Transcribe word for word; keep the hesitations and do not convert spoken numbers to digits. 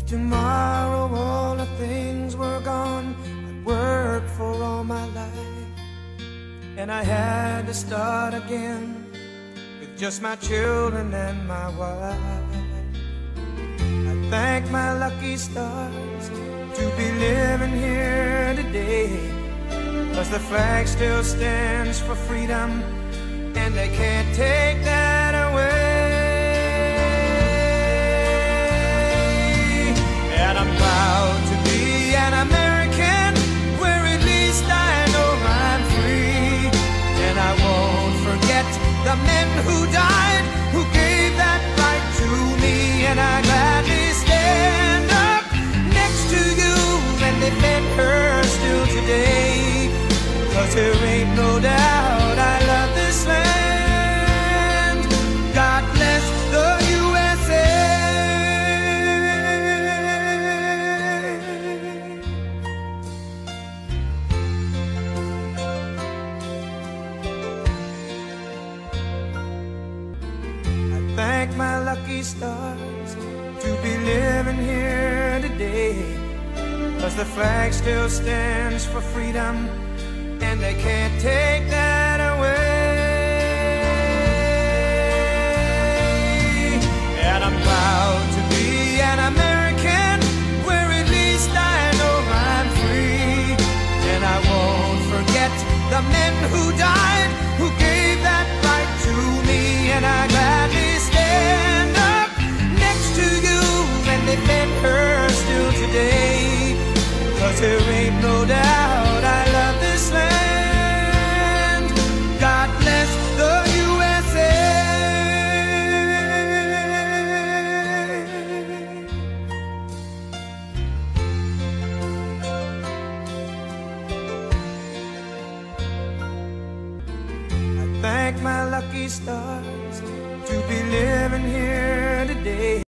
tomorrow all the things were gone I'd worked for all my life, and I had to start again with just my children and my wife. I thank my lucky stars to be living here today, 'cause the flag still stands for freedom, and they can't take that away. And I'm proud to be an American, where at least I know I'm free. And I won't forget the men who died, who gave that right to me. And I gladly stand up next to you and defend her still today, 'cause there ain't no doubt I love this land. God bless the U S A. I thank my lucky stars to be living here today, 'cause the flag still stands for freedom, and they can't take that away. And I'm proud to be an American, where at least I know I'm free. And I won't forget the men who died, who gave that right to me. And I gladly stand up next to you and defend her still today, 'cause there ain't no doubt I love this land. God bless the U S A. I thank my lucky stars to be living here today.